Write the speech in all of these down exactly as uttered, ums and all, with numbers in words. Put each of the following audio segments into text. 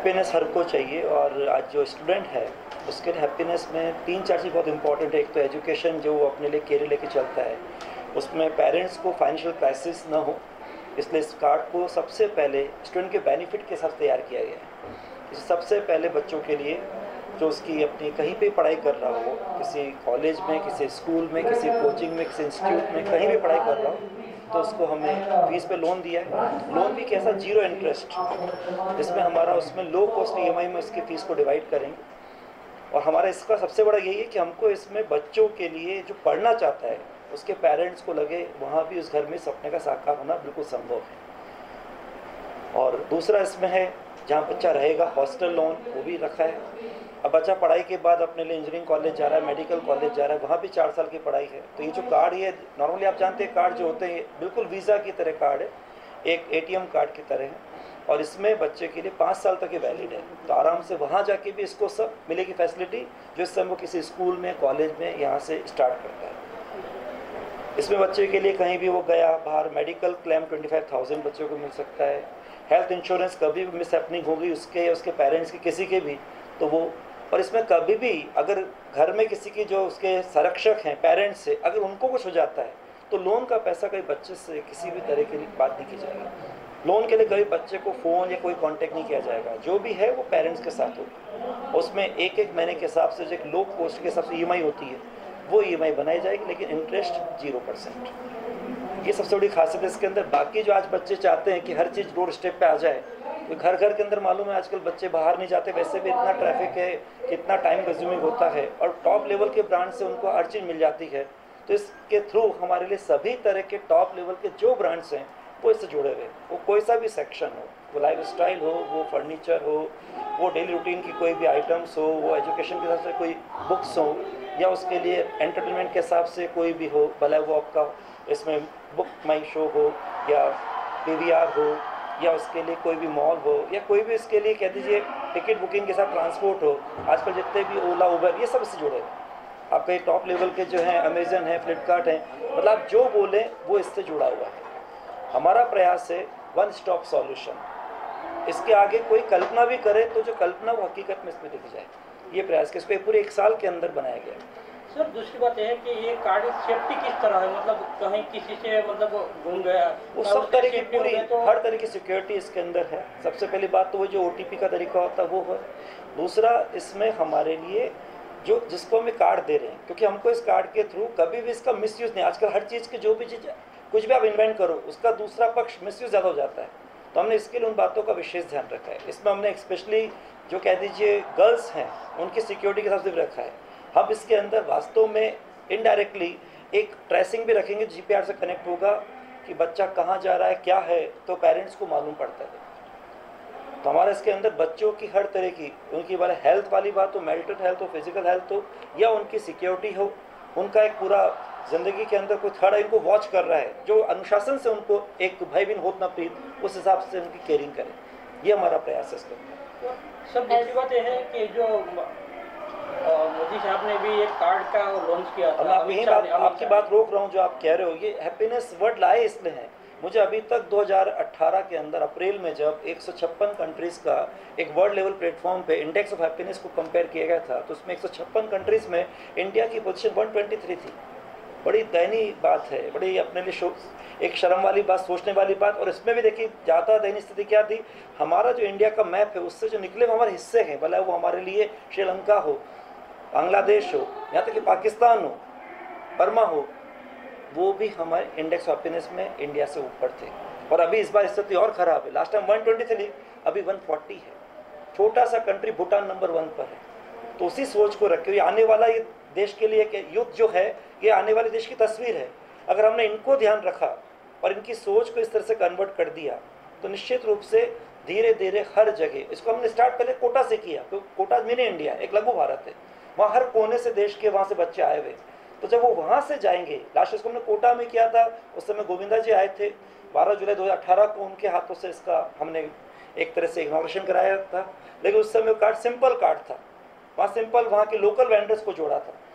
Happiness हर को चाहिए, और आज जो स्टूडेंट है उसके लिए हैप्पीनेस में तीन चार चीज़ बहुत इंपॉर्टेंट है। एक तो एजुकेशन जो वो अपने लिए कैरियर लेके चलता है, उसमें पेरेंट्स को फाइनेंशियल क्राइसिस ना हो, इसलिए इस कार्ड को सबसे पहले स्टूडेंट के बेनिफिट के साथ तैयार किया गया है। इसे सबसे पहले बच्चों के लिए जो उसकी अपनी कहीं पे पढ़ाई कर रहा हो, किसी कॉलेज में, किसी स्कूल में, किसी कोचिंग में, किसी इंस्टीट्यूट में, कहीं भी पढ़ाई कर रहा हो, तो उसको हमने फीस पे लोन दिया है। लोन भी कैसा, जीरो इंटरेस्ट, जिसमें हमारा उसमें लो कॉस्ट ई एम आई में इसकी फ़ीस को डिवाइड करेंगे। और हमारा इसका सबसे बड़ा यही है कि हमको इसमें बच्चों के लिए जो पढ़ना चाहता है उसके पेरेंट्स को लगे वहाँ भी उस घर में सपने का साकार होना बिल्कुल संभव है। और दूसरा इसमें है जहाँ बच्चा रहेगा, हॉस्टल लोन वो भी रखा है। अब बच्चा पढ़ाई के बाद अपने लिए इंजीनियरिंग कॉलेज जा रहा है, मेडिकल कॉलेज जा रहा है, वहाँ भी चार साल की पढ़ाई है। तो ये जो कार्ड, ये नॉर्मली आप जानते हैं कार्ड जो होते हैं बिल्कुल वीज़ा की तरह कार्ड है, एक ए टी एम कार्ड की तरह है, और इसमें बच्चे के लिए पाँच साल तक ये वैलिड है। तो आराम से वहाँ जाके भी इसको सब मिलेगी फैसिलिटी जो इस समय वो किसी स्कूल में, कॉलेज में यहाँ से स्टार्ट करता है। इसमें बच्चे के लिए कहीं भी वो गया बाहर, medical claim twenty five thousand बच्चों को मिल सकता है। हेल्थ इंश्योरेंस कभी भी मिस हैपनिंग होगी उसके या उसके पेरेंट्स की, किसी के भी, तो वो, और इसमें कभी भी अगर घर में किसी की जो उसके संरक्षक हैं पेरेंट्स से, अगर उनको कुछ हो जाता है तो लोन का पैसा कभी बच्चे से किसी भी तरह की बात नहीं की जाएगी। लोन के लिए कभी बच्चे को फ़ोन या कोई कांटेक्ट नहीं किया जाएगा, जो भी है वो पेरेंट्स के साथ होगा। उसमें एक एक महीने के हिसाब से जो एक लो कॉस्ट के हिसाब से ई एम आई होती है वो ई एम आई बनाई जाएगी, लेकिन इंटरेस्ट जीरो परसेंट। ये सबसे बड़ी खासियत है इसके अंदर। बाकी जो आज बच्चे चाहते हैं कि हर चीज़ डोर स्टेप पे आ जाए, तो घर घर के अंदर मालूम है आजकल बच्चे बाहर नहीं जाते, वैसे भी इतना ट्रैफिक है, कितना टाइम कंज्यूमिंग होता है, और टॉप लेवल के ब्रांड से उनको हर चीज़ मिल जाती है। तो इसके थ्रू हमारे लिए सभी तरह के टॉप लेवल के जो ब्रांड्स हैं वो इससे जुड़े हुए, वो कोई सा भी सेक्शन हो, वो लाइफ स्टाइल हो, वो फर्नीचर हो, वो डेली रूटीन की कोई भी आइटम्स हो, वो एजुकेशन के हिसाब से कोई बुक्स हो, या उसके लिए एंटरटेनमेंट के हिसाब से कोई भी हो, भले वो आपका इसमें बुक माई शो हो या पी वी आर हो, या उसके लिए कोई भी मॉल हो, या कोई भी इसके लिए कह दीजिए टिकट बुकिंग के साथ ट्रांसपोर्ट हो। आजकल जितने भी ओला, उबर, ये सब इससे जुड़े हैं। आपके टॉप लेवल के जो हैं अमेजन है, फ्लिपकार्ट है, मतलब जो बोले वो इससे जुड़ा हुआ है। हमारा प्रयास है वन स्टॉप सॉल्यूशन। इसके आगे कोई कल्पना भी करे तो जो कल्पना वो हकीकत में इसमें दिख जाए, ये प्रयास के इसको पूरे एक साल के अंदर बनाया गया है। सर दूसरी बात यह है कि ये कार्ड सेफ्टी किस तरह है, मतलब कहीं किसी से मतलब घूम गया वो सब तरह की पूरी तो... हर तरह की सिक्योरिटी इसके अंदर है। सबसे पहली बात तो वो जो ओ टी पी का तरीका होता है वो है। दूसरा, इसमें हमारे लिए जो जिसको हमें कार्ड दे रहे हैं, क्योंकि हमको इस कार्ड के थ्रू कभी भी इसका मिसयूज़ नहीं, आजकल हर चीज़ की जो भी चीज़ कुछ भी आप इन्वेंट करो उसका दूसरा पक्ष मिसयूज़ ज़्यादा हो जाता है, तो हमने इसके लिए उन बातों का विशेष ध्यान रखा है। इसमें हमने स्पेशली जो कह दीजिए गर्ल्स हैं उनकी सिक्योरिटी के हिसाब से भी रखा है। हम इसके अंदर वास्तव में इनडायरेक्टली एक ट्रेसिंग भी रखेंगे, जी पी आर से कनेक्ट होगा कि बच्चा कहाँ जा रहा है, क्या है, तो पेरेंट्स को मालूम पड़ता है। तो हमारा इसके अंदर बच्चों की हर तरह की, उनकी वाले हेल्थ वाली बात हो, मेंटल हेल्थ हो, फिजिकल हेल्थ हो, या उनकी सिक्योरिटी हो, उनका एक पूरा ज़िंदगी के अंदर कोई थर्ड इनको वॉच कर रहा है, जो अनुशासन से उनको एक भाई बिन होत न प्रीत, उस हिसाब से उनकी केयरिंग करें। ये हमारा प्रयास है इसके अंदर। सर दूसरी बात यह है कि जो मोदी साहब ने भी एक कार्ड का लॉन्च किया था, मैं यही बात आपकी बात रोक रहा हूँ जो आप कह रहे हो, ये हैप्पीनेस वर्ड लाए इसलिए हैं। मुझे अभी तक दो हज़ार अठारह के अंदर अप्रैल में जब एक सौ छप्पन कंट्रीज़ का एक वर्ल्ड लेवल प्लेटफॉर्म पे इंडेक्स ऑफ हैप्पीनेस को कंपेयर किया गया था, तो उसमें एक सौ छप्पन कंट्रीज़ में इंडिया की पोजीशन एक सौ तेईस थी। बड़ी दयनीय बात है, बड़ी अपने लिए शो एक शर्म वाली बात, सोचने वाली बात। और इसमें भी देखिए ज़्यादा दयनीय स्थिति क्या थी, हमारा जो इंडिया का मैप है उससे जो निकले हमारे हिस्से हैं, भले वो हमारे लिए श्रीलंका हो, बांग्लादेश हो, यहाँ तक कि पाकिस्तान हो, बर्मा हो, वो भी हमारे इंडेक्स ऑफ हैप्पीनेस में इंडिया से ऊपर थे। और अभी इस बार स्थिति और ख़राब है, लास्ट टाइम एक सौ बीस थी, अभी एक सौ चालीस है। छोटा सा कंट्री भूटान नंबर वन पर है। तो उसी सोच को रखे हुए आने वाला ये देश के लिए कि युद्ध जो है ये आने वाले देश की तस्वीर है। अगर हमने इनको ध्यान रखा और इनकी सोच को इस तरह से कन्वर्ट कर दिया तो निश्चित रूप से धीरे धीरे हर जगह, इसको हमने स्टार्ट पहले कोटा से किया, तो कोटा मिनी इंडिया एक लघु भारत है, वहाँ हर कोने से देश के वहाँ से बच्चे आए हुए, तो जब वो वहाँ से जाएंगे, लास्ट इसको हमने कोटा में किया था, उस समय गोविंदा जी आए थे, बारह जुलाई दो हज़ार अठारह को उनके हाथों से इसका हमने एक तरह से इनॉग्रेशन कराया था। लेकिन उस समय कार्ड सिंपल कार्ड था, वहाँ सिंपल वहाँ के लोकल वेंडर्स को जोड़ा था।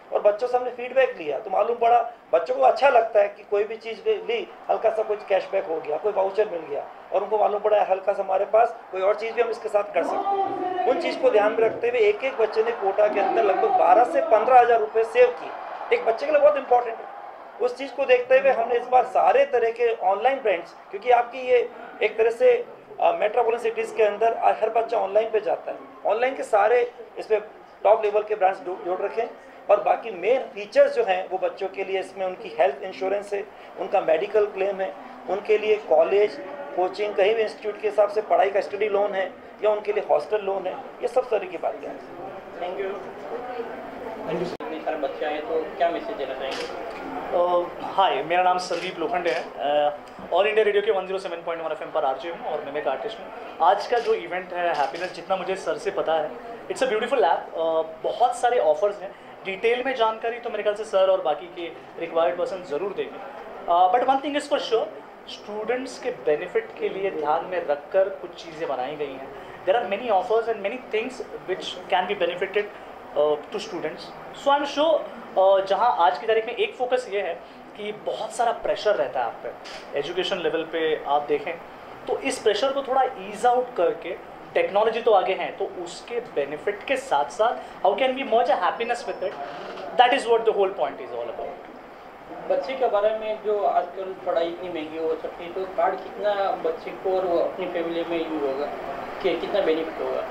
और बच्चों से हमने फीडबैक लिया तो मालूम पड़ा बच्चों को अच्छा लगता है कि कोई भी चीज़ ली, हल्का सा कुछ कैशबैक हो गया, कोई वाउचर मिल गया, और उनको मालूम पड़ा हल्का सा हमारे पास कोई और चीज़ भी हम इसके साथ कर सकते हैं। उन चीज़ को ध्यान में रखते हुए एक एक बच्चे ने कोटा के अंदर लगभग बारह से पंद्रह हज़ार रुपये सेव किए। एक बच्चे के लिए बहुत इंपॉर्टेंट है। उस चीज़ को देखते हुए हमने इस बार सारे तरह के ऑनलाइन ब्रांड्स, क्योंकि आपकी ये एक तरह से मेट्रोपोलिटन सिटीज़ के अंदर हर बच्चा ऑनलाइन पे जाता है, ऑनलाइन के सारे इसमें टॉप लेवल के ब्रांड्स जोड़ रखें। और बाकी मेन फीचर्स जो हैं वो बच्चों के लिए इसमें उनकी हेल्थ इंश्योरेंस है, उनका मेडिकल क्लेम है, उनके लिए कॉलेज कोचिंग कहीं भी इंस्टीट्यूट के हिसाब से पढ़ाई का स्टडी लोन है, या उनके लिए हॉस्टल लोन है, ये सब तरह की बातें हैं। Thank you. Thank you. इतने सारे बच्चे आए तो क्या मैसेज देना चाहेंगे? हाय uh, मेरा नाम संदीप लोखंडे है, ऑल इंडिया रेडियो के one zero seven point one FM पर आरजे हूँ और मैं एक आर्टिस्ट हूँ। आज का जो इवेंट है हैप्पीनेस, जितना मुझे सर से पता है, इट्स अ ब्यूटीफुल ऐप। बहुत सारे ऑफर्स हैं, डिटेल में जानकारी तो मेरे ख्याल से सर और बाकी के रिक्वायर्ड पर्सन ज़रूर देंगे। But one thing is for sure, students के बेनिफिट के लिए ध्यान में रखकर कुछ चीज़ें बनाई गई हैं। There are many offers and many things which can be benefited to students. So I am sure जहाँ आज की तारीख में एक फोकस ये है कि बहुत सारा प्रेशर रहता है आप पे, एजुकेशन लेवल पे आप देखें तो इस प्रेशर को थोड़ा ईज आउट करके, टेक्नोलॉजी तो आगे है तो उसके बेनिफिट के साथ साथ how can we merge a happiness with it, that is what the whole point is all about. बच्चे के बारे में जो आजकल पढ़ाई इतनी महंगी हो सकती है, तो कार्ड कितना बच्चे को और अपनी फैमिली में यूज होगा, कि कितना बेनिफिट होगा?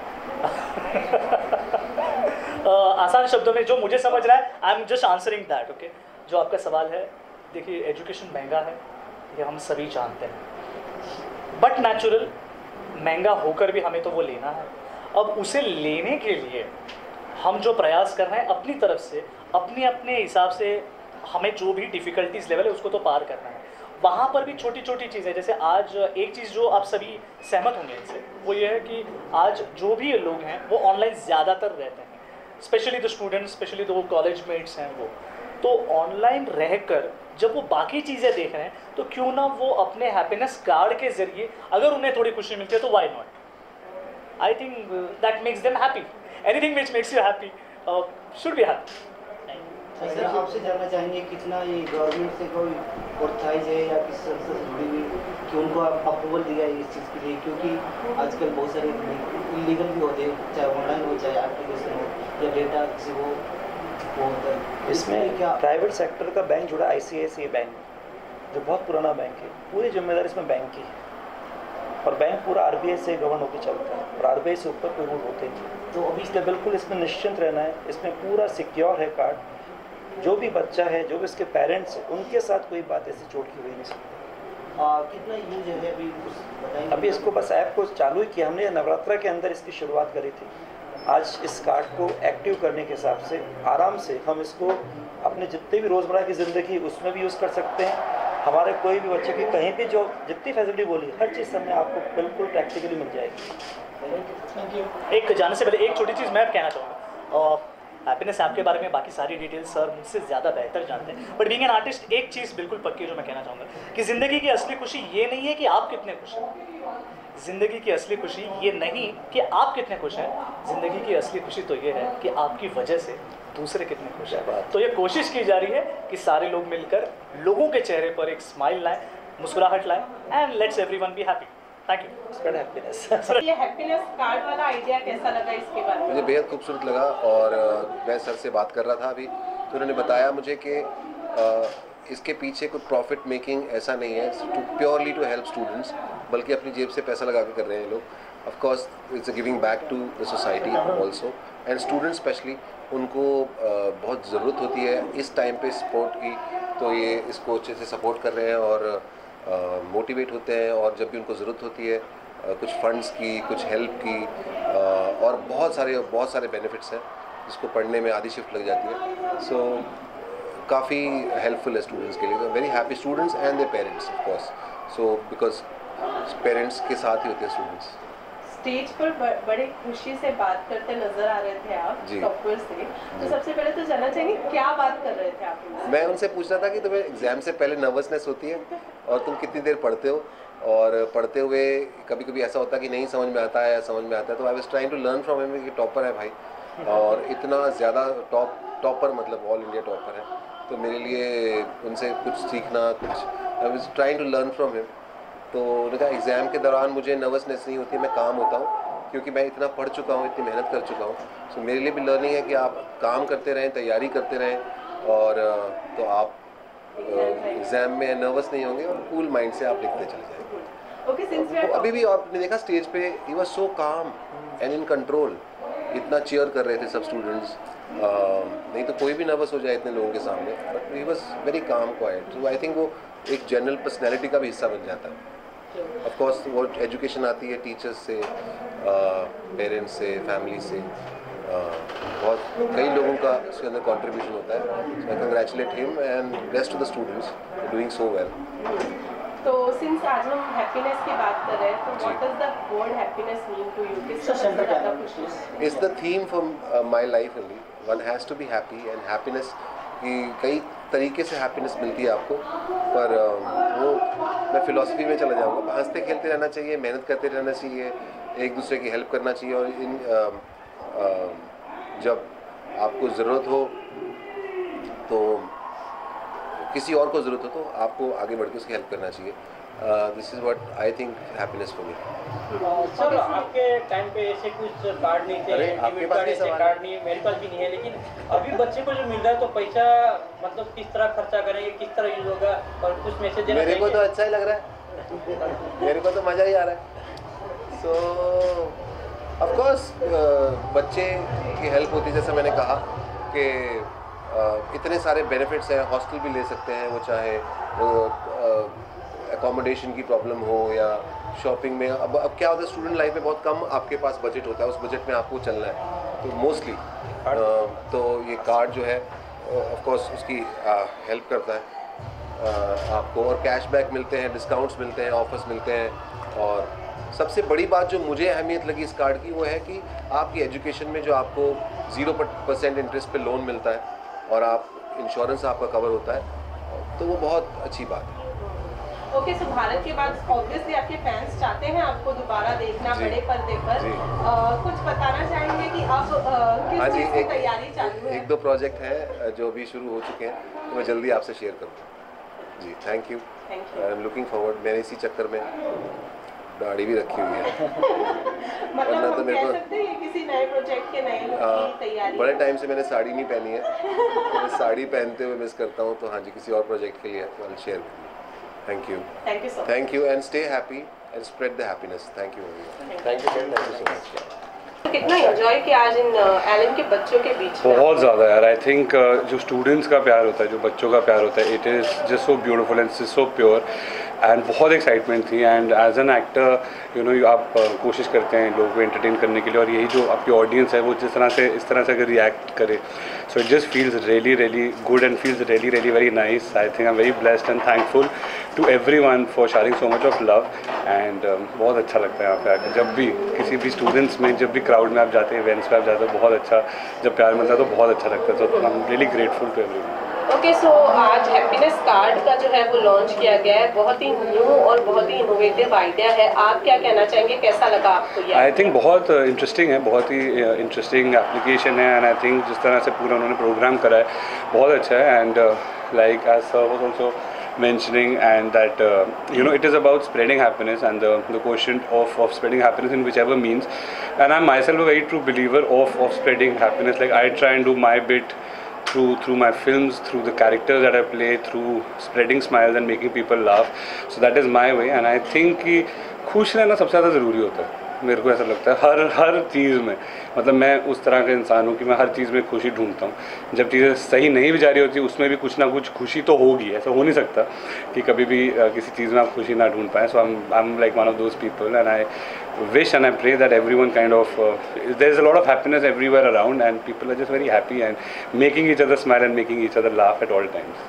uh, आसान शब्दों में जो मुझे समझ रहा है, I am just answering that. Okay, जो आपका सवाल है, देखिए एजुकेशन महंगा है, ये हम सभी जानते हैं, बट नेचुरल महंगा होकर भी हमें तो वो लेना है। अब उसे लेने के लिए हम जो प्रयास कर रहे हैं अपनी तरफ से, अपने अपने हिसाब से, हमें जो भी डिफ़िकल्टीज लेवल है उसको तो पार करना है। वहाँ पर भी छोटी छोटी चीज़ें, जैसे आज एक चीज़ जो आप सभी सहमत होंगे इससे, वो ये है कि आज जो भी लोग हैं वो ऑनलाइन ज़्यादातर रहते हैं, स्पेशली द स्टूडेंट्स, स्पेशली तो वो कॉलेज मेट्स हैं वो, तो ऑनलाइन रहकर जब वो बाकी चीज़ें देख रहे हैं तो क्यों ना वो अपने हैप्पीनेस कार्ड के ज़रिए अगर उन्हें थोड़ी खुशी मिलती है तो why not. I think that makes them happy. Anything which makes you happy should be happy. Sir, आपसे जानना चाहेंगे कितना ये गवर्नमेंट से कोई ऑथराइज है या किस तरह से जुड़ी हुई कि उनको अप्रूवल दिया है इस चीज़ के लिए, क्योंकि आजकल बहुत सारे इलीगल भी होते हैं, चाहे ऑनलाइन हो चाहे एप्लीकेशन हो या डेटा किसी को वो होता है। इसमें क्या प्राइवेट सेक्टर का बैंक जुड़ा, आई सी आई सी आई बैंक जो बहुत पुराना बैंक है, पूरी जिम्मेदारी इसमें बैंक की है और बैंक पूरा आर बी आई से गवर्न होकर चलता है और आर बी आई से ऊपर कोई रूल होते नहीं। तो अभी इसलिए बिल्कुल इसमें निश्चिंत रहना है, इसमें पूरा सिक्योर है कार्ड। जो भी बच्चा है, जो भी इसके पेरेंट्स हैं, उनके साथ कोई बात ऐसी चोट की हुई नहीं सकती। कितना यूज है अभी बताएंगे? अभी इसको बस ऐप को चालू ही किया हमने, नवरात्रा के अंदर इसकी शुरुआत करी थी। आज इस कार्ड को एक्टिव करने के हिसाब से आराम से हम इसको अपने जितने भी रोज़मर्रा की ज़िंदगी उसमें भी यूज़ कर सकते हैं। हमारे कोई भी बच्चे की कहीं भी जो जितनी फैसिलिटी बोली, हर चीज़ हमने आपको बिल्कुल प्रैक्टिकली मिल जाएगी। एक जाने से पहले एक छोटी चीज़ मैं कहना चाहूँगा, हैप्पीनेस ऐप के बारे में बाकी सारी डिटेल्स सर मुझसे ज़्यादा बेहतर जानते हैं, बट बीइंग एन आर्टिस्ट एक चीज़ बिल्कुल पक्की जो मैं कहना चाहूँगा कि ज़िंदगी की असली खुशी ये नहीं है कि आप कितने खुश हैं, ज़िंदगी की असली खुशी ये नहीं कि आप कितने खुश हैं, ज़िंदगी की असली खुशी तो ये है कि आपकी वजह से दूसरे कितने खुश हैं। तो ये कोशिश की जा रही है कि सारे लोग मिलकर लोगों के चेहरे पर एक स्माइल लाएं, मुस्कुराहट लाएं, and let's everyone be happy. Thank you. Happiness ये हैप्पीनेस कार्ड वाला आइडिया कैसा लगा, इसके बारे में? मुझे बेहद खूबसूरत लगा और मैं सर से बात कर रहा था अभी, तो उन्होंने बताया मुझे कि इसके पीछे कोई प्रॉफिट मेकिंग ऐसा नहीं है, to purely to help students, बल्कि अपनी जेब से पैसा लगा के कर रहे हैं लोग। Of course it's a giving back to the society also, and students specially उनको बहुत ज़रूरत होती है इस टाइम पे सपोर्ट की, तो ये इसको अच्छे से सपोर्ट कर रहे हैं और मोटिवेट uh, होते हैं, और जब भी उनको ज़रूरत होती है uh, कुछ फंड्स की, कुछ हेल्प की, uh, और बहुत सारे बहुत सारे बेनिफिट्स हैं जिसको पढ़ने में आधी शिफ्ट लग जाती है। सो so, काफ़ी हेल्पफुल है स्टूडेंट्स के लिए। Very happy students and their parents of course, so because parents के साथ ही होते हैं स्टूडेंट्स। स्टेज पर बड़े खुशी से बात करते नजर आ रहे थे आप टॉपर से, तो सबसे पहले तो जानना चाहिए क्या बात कर रहे थे आप? मैं उनसे पूछ रहा था कि तुम्हें एग्जाम से पहले नर्वसनेस होती है और तुम कितनी देर पढ़ते हो, और पढ़ते हुए कभी कभी ऐसा होता है कि नहीं समझ में आता है या समझ में आता है, तो I was trying to learn from him कि टॉपर है भाई, और इतना ज़्यादा टॉप टॉपर, मतलब ऑल इंडिया टॉपर है, तो मेरे लिए उनसे कुछ सीखना, कुछ I was trying to learn from him. तो उनका एग्ज़ाम के दौरान मुझे नर्वसनेस नहीं होती, मैं काम होता हूँ क्योंकि मैं इतना पढ़ चुका हूँ, इतनी मेहनत कर चुका हूँ। सो मेरे लिए भी लर्निंग है कि आप काम करते रहें, तैयारी करते रहें, और तो आप एग्ज़ाम में नर्वस नहीं होंगे और कूल माइंड से आप लिखते चले जाएंगे। okay, since we are अभी भी आपने देखा स्टेज पे ही was so calm and in control, इतना चीयर कर रहे थे सब स्टूडेंट्स, नहीं तो कोई भी नर्वस हो जाए इतने लोगों के सामने, but he was very calm quite. So I think वो एक जनरल पर्सनैलिटी का भी हिस्सा बन जाता है। ऑफ कोर्स वो एजुकेशन आती है टीचर्स से, पेरेंट्स से, फैमिली से, uh, बहुत कई लोगों का इसके अंदर कंट्रीब्यूशन होता है। So I congratulate him and best to the students doing so well. तो सिंस आज हम हैप्पीनेस की बात कर रहे हैं, तो what does the word happiness mean to you? किस सबसे ज़्यादा खुशी? It's the theme for my life only, one has to be happy, and happiness की कई तरीके से हैप्पीनेस मिलती है आपको, पर uh, वो मैं फ़िलॉसफी में चला जाऊँगा। हंसते खेलते रहना चाहिए, मेहनत करते रहना चाहिए, एक दूसरे की हेल्प करना चाहिए, और इन uh, uh, जब आपको ज़रूरत हो तो किसी और को ज़रूरत हो तो आपको आगे बढ़ के उसकी हेल्प करना चाहिए। This is what I think happiness for me. Sir आपके टाइम पे ऐसे कुछ कार्ड नहीं थे, डेबिट कार्ड ऐसे कार्ड नहीं है, मेरे पास भी नहीं है, लेकिन अभी बच्चे को जो मिल रहा है तो पैसा मतलब किस तरह खर्चा करेंगे, किस तरह यूज होगा, और कुछ मैसेज देना मेरे को तो अच्छा ही लग रहा है, मेरे को तो मज़ा ही आ रहा है। सो ऑफ कोर्स बच्चे की हेल्प होती है, जैसे मैंने कहा कि uh, इतने सारे बेनिफिट्स हैं, हॉस्टल भी ले सकते हैं वो, चाहे अकोमोडेशन uh, की प्रॉब्लम हो या शॉपिंग में। अब अब क्या होता है, स्टूडेंट लाइफ में बहुत कम आपके पास बजट होता है, उस बजट में आपको चलना है, तो मोस्टली uh, तो ये कार्ड जो है ऑफ कोर्स उसकी हेल्प uh, करता है uh, आपको, और कैशबैक मिलते हैं, डिस्काउंट्स मिलते हैं, ऑफर्स मिलते हैं। और सबसे बड़ी बात जो मुझे अहमियत लगी इस कार्ड की वो है कि आपकी एजुकेशन में जो आपको ज़ीरो परसेंट इंटरेस्ट पे लोन मिलता है, और आप इंश्योरेंस आपका कवर होता है, तो वो बहुत अच्छी बात है। ओके, सो भारत के बाद ऑब्वियसली आपके फैंस चाहते हैं आपको दोबारा देखना बड़े पर्दे पर, आ, कुछ बताना चाहेंगे कि अब आ, किस चीज़ की तैयारी चालू है? एक दो प्रोजेक्ट हैं जो अभी शुरू हो चुके हैं, तो मैं जल्दी आपसे शेयर करूँगा जी। Thank you, I am looking forward. मैंने इसी चक्कर में दाढ़ी भी रखी हुई है। मतलब हम तो कह सकते हैं किसी नए प्रोजेक्ट के नए लुक की तैयारी। बड़े टाइम से मैंने साड़ी नहीं पहनी है, तो मैं साड़ी पहनते हुए मिस करता हूँ, तो हाँ जी किसी और प्रोजेक्ट के लिए I will share with you. Thank you, thank you so much, thank you, and stay happy and spread the happiness. Thank you, thank you, thank you so much. कितना एंजॉय किया आज इन एलन के बच्चों के बीच में? बहुत ज़्यादा यार। आई थिंक जो स्टूडेंट्स का प्यार होता है, जो बच्चों का प्यार होता है, it is just so beautiful and so pure, and बहुत एक्साइटमेंट थी। And as an actor you know आप uh, कोशिश करते हैं लोगों को एंटरटेन करने के लिए, और यही जो आपकी ऑडियंस है वो जिस तरह से इस तरह से अगर रिएक्ट करे, so it just feels really really good and feels really really very nice. I think I am very blessed and thankful to every one for sharing so much of love, and बहुत अच्छा लगता है यहाँ पे आकर। जब भी किसी भी स्टूडेंट्स में, जब भी क्राउड में आप जाते हैं, इवेंट्स में आप जाते हो, बहुत अच्छा जब प्यार मिलता है तो बहुत अच्छा लगता है। तो I am really grateful to every one. Okay, so आज हैप्पीनेस कार्ड का जो है वो लॉन्च किया गया है, बहुत ही न्यू और बहुत ही इनोवेटिव आइडिया है। आप क्या कहना चाहेंगे, कैसा लगा आपको ये? आई थिंक बहुत इंटरेस्टिंग है, बहुत ही इंटरेस्टिंग एप्लीकेशन है, एंड आई थिंक जिस तरह से पूरा उन्होंने प्रोग्राम करा है बहुत अच्छा है। And like as sir was also mentioning, and that uh, you know it is about spreading happiness, and the, the quotient of, of spreading happiness in whichever means, and I'm myself a very true believer of, of spreading happiness. Like I try and do my bit through through my films, through the characters that I play, through spreading smiles and making people laugh. So that is my way, and I think कि खुश रहना सबसे ज़्यादा ज़रूरी होता है, मेरे को ऐसा लगता है हर हर चीज़ में। मतलब मैं उस तरह का इंसान हूँ कि मैं हर चीज़ में खुशी ढूंढता हूँ। जब चीज़ें सही नहीं भी जा रही होती उसमें भी कुछ ना कुछ खुशी तो होगी, ऐसा हो नहीं सकता कि कभी भी uh, किसी चीज़ में आप खुशी ना ढूंढ पाएँ। So I am like one of those people, and I wish and I pray that everyone kind of uh, there is a lot of happiness everywhere around, and people are just very happy and making each other smile and making each other laugh at all times.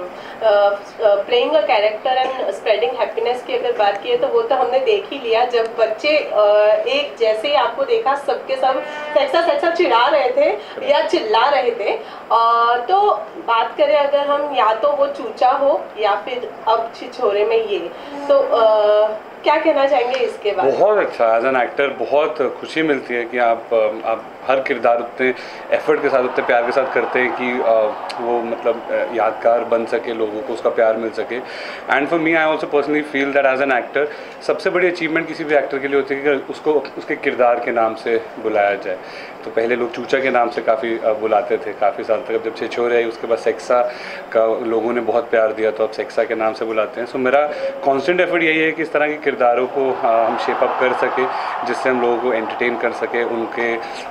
Playing a character and spreading happiness की अगर बात की है तो वो तो हमने देख ही लिया, जब बच्चे uh, एक जैसे ही आपको देखा सबके सब सैक्सा सैक्सा चिढ़ा रहे थे या चिल्ला रहे थे। uh, तो बात करें अगर हम, या तो वो चूचा हो या फिर अब छिछोरे में ये, तो uh, क्या कहना चाहेंगे इसके बारे में? बहुत अच्छा, एज एन एक्टर बहुत खुशी मिलती है कि आप आप हर किरदार उतने एफर्ट के साथ उतने प्यार के साथ करते हैं कि वो मतलब यादगार बन सके, लोगों को उसका प्यार मिल सके। And for me I also personally feel that as an actor सबसे बड़ी अचीवमेंट किसी भी एक्टर के लिए होती है कि उसको उसके किरदार के नाम से बुलाया जाए। तो पहले लोग चूचा के नाम से काफ़ी बुलाते थे काफ़ी साल तक, जब छिछोरे आई उसके बाद सेक्सा का लोगों ने बहुत प्यार दिया तो अब सेक्सा के नाम से बुलाते हैं। सो मेरा कॉन्स्टेंट एफर्ट यही है कि इस तरह के किरदारों को हम शेप अप कर सके जिससे हम लोगों को एंटरटेन कर सके, उनके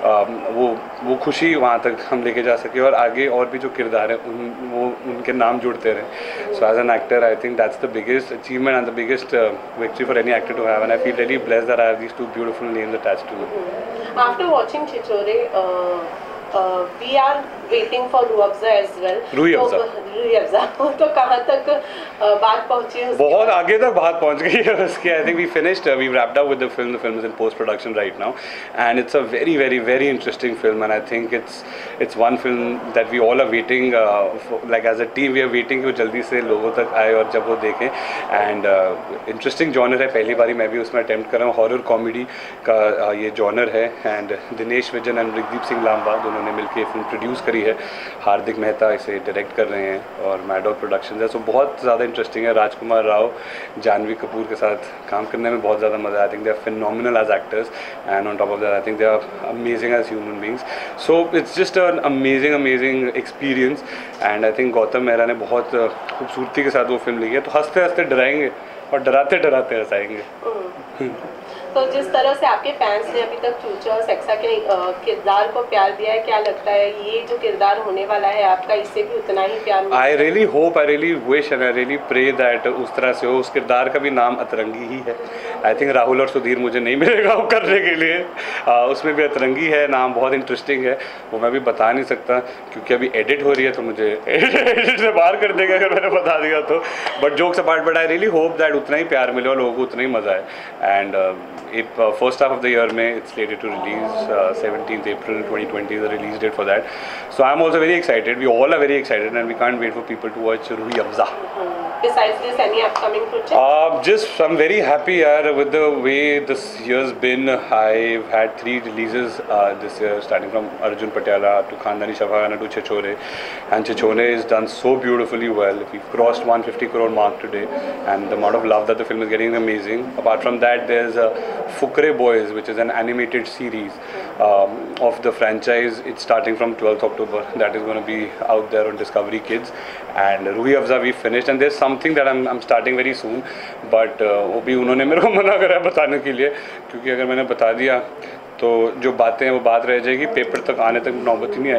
वो वो खुशी वहाँ तक हम लेके जा सके और आगे और भी जो किरदार हैं उन वो उनके नाम जुड़ते रहें। So as an actor I think that's the biggest achievement and the biggest victory for any actor to have, and I feel really blessed that I have these two beautiful names attached to me. After watching Chichore, uh, uh, we are waiting for Ruh Afza as well. Roohi Afza Roohi Afza तो कहाँ तक बात पहुँची है? बहुत आगे तक बात पहुँच गई है उसकी। I think we finished, we wrapped up with the film. The film is in post production right now, and it's a very very very interesting film, and I think it's it's one film that we all are waiting uh, for, like as a team we are waiting कि वो जल्दी से लोगों तक आए और जब वो देखें। एंड इंटरेस्टिंग जॉनर है, पहली बारी मैं भी उसमें अटेम्प्ट कर रहा हूँ। हॉरर कॉमेडी का uh, ये जॉनर है, एंड दिनेश विजन एंड ऋग्दीप सिंह लांबा दोनों ने मिलकर ये फिल्म प्रोड्यूस करी है। हार्दिक मेहता इसे डायरेक्ट कर रहे हैं और मैडॉग प्रोडक्शन है। सो बहुत ज़्यादा इंटरेस्टिंग है। राजकुमार राव, जानवी कपूर के साथ काम करने में बहुत ज़्यादा मज़ा। I think they are phenomenal as actors, and on top of that I think they are amazing as human beings. So it's just an amazing amazing experience, and I think Gautam Mehra ने बहुत खूबसूरती के साथ वो फिल्म ली है। तो हंसते हंसते डराएंगे और डराते डराते हंसाएंगे। तो जिस तरह से आपके फैंस ने अभी तक चूचा और सेक्सा के किरदार को प्यार दिया है, क्या लगता है ये जो किरदार होने वाला है आपका, इससे भी उतना ही प्यार मिलेगा? I really hope, I really wish and I really pray that उस तरह से हो। उस किरदार का भी नाम अतरंगी ही है। आई थिंक राहुल और सुधीर मुझे नहीं मिलेगा वो करने के लिए। आ, उसमें भी अतरंगी है, नाम बहुत इंटरेस्टिंग है, वो मैं भी बता नहीं सकता क्योंकि अभी एडिट हो रही है तो मुझे एडिट से बाहर कर देगा अगर मैंने बता दिया तो। But jokes apart, but I really hope that उतना ही प्यार मिले और लोगों को उतना ही मज़ा आए। And if uh, first half of the year में it's slated to release uh, seventeenth April twenty twenty is the release date for that. So I'm also very excited. We all are very excited, and we can't wait for people to watch Ruhi Afza. Mm-hmm. Besides this, any upcoming project? Uh, just I'm very happy yaar, with the way this year's been. I've had three releases uh, this year, starting from Arjun Patiala to Khandani Shafagana to Chichore, and Chichore is done so beautifully well. We've crossed one hundred fifty crore mark today, and the amount of love that the film is getting is amazing. Apart from that, there's uh, Fukre Boys, which is an animated series um, of the franchise. It's starting from twelfth October. That is going to be out there on Discovery Kids. And Ruhi Afza we finished, and there's something that I'm I'm starting very soon, but uh, वो भी उन्होंने मेरे को मना करा बताने के लिए, क्योंकि अगर मैंने बता दिया तो जो बातें हैं वो बात रह जाएगी, पेपर तक आने तक नौबत ही नहीं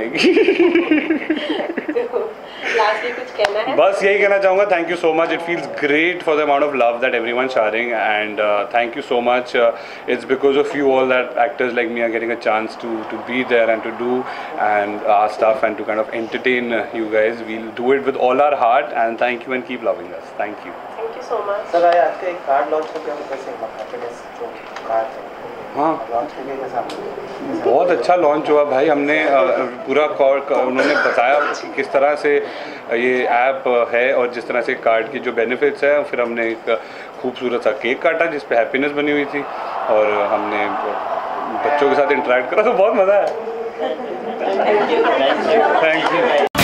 आएगी। Lastly, कुछ कहना है? बस यही कहना चाहूँगा, thank you so much. It feels great for the amount of love that everyone sharing, and uh, thank you so much. Uh, it's because of you all that actors like me are getting a chance to to be there and to do and our stuff and to kind of entertain uh, you guys. We'll do it with all our heart, and thank you and keep loving us. Thank you. Thank you so much. Sir आज आपका एक card launch हो गया, कैसे happiness जो card है हाँ launch हो गया, कैसा? बहुत अच्छा लॉन्च हुआ भाई। हमने पूरा कॉर्ड उन्होंने बताया कि किस तरह से ये ऐप है और जिस तरह से कार्ड की जो बेनिफिट्स है, फिर हमने एक खूबसूरत सा केक काटा जिस पे हैप्पीनेस बनी हुई थी और हमने बच्चों के साथ इंटरेक्ट करा तो बहुत मज़ा आया। Thank you. Thank you.